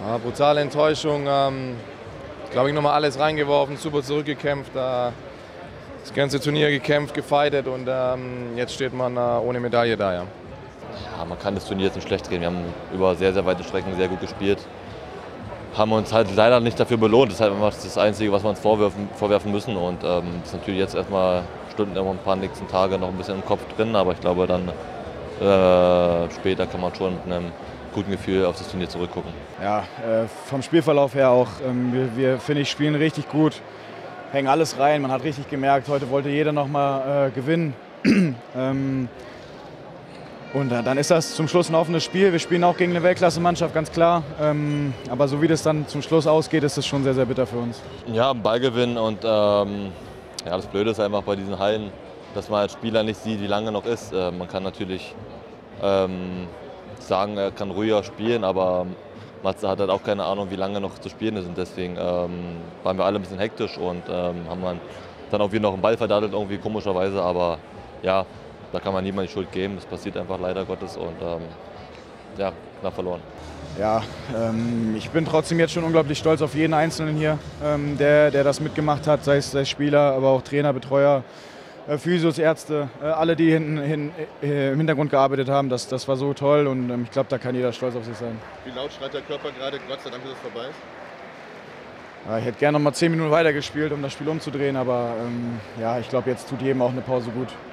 Ja, brutale Enttäuschung. Glaube ich, nochmal alles reingeworfen, super zurückgekämpft. Das ganze Turnier gekämpft, gefeitet und jetzt steht man ohne Medaille da. Ja. Ja, man kann das Turnier jetzt nicht schlecht reden. Wir haben über sehr, sehr weite Strecken sehr gut gespielt. Haben uns halt leider nicht dafür belohnt. Das ist halt immer das Einzige, was wir uns vorwerfen müssen. Und das ist natürlich jetzt erstmal Stunden, ein paar nächsten Tage noch ein bisschen im Kopf drin. Aber ich glaube, dann später kann man schon mit einem guten Gefühl auf das Turnier zurückgucken. Ja, vom Spielverlauf her auch. Wir finde ich, spielen richtig gut, hängen alles rein. Man hat richtig gemerkt, heute wollte jeder noch mal gewinnen. Und dann ist das zum Schluss ein offenes Spiel. Wir spielen auch gegen eine Weltklasse-Mannschaft, ganz klar. Aber so wie das dann zum Schluss ausgeht, ist das schon sehr, sehr bitter für uns. Ja, Ballgewinn und ja, das Blöde ist einfach bei diesen Hallen, dass man als Spieler nicht sieht, wie lange noch ist. Man kann natürlich sagen, er kann ruhiger spielen, aber Matze hat halt auch keine Ahnung, wie lange noch zu spielen ist. Und deswegen waren wir alle ein bisschen hektisch und haben dann auch wieder noch einen Ball verdattelt, irgendwie komischerweise. Aber ja, da kann man niemandem die Schuld geben. Das passiert einfach leider Gottes und ja, knapp verloren. Ja, ich bin trotzdem jetzt schon unglaublich stolz auf jeden Einzelnen hier, der das mitgemacht hat, sei es Spieler, aber auch Trainer, Betreuer, Physios, Ärzte, alle, die im Hintergrund gearbeitet haben. Das war so toll und ich glaube, da kann jeder stolz auf sich sein. Wie laut schreit der Körper gerade? Gott sei Dank, dass es vorbei ist. Ja, ich hätte gerne noch mal 10 Minuten weitergespielt, um das Spiel umzudrehen, aber ja, ich glaube, jetzt tut jedem auch eine Pause gut.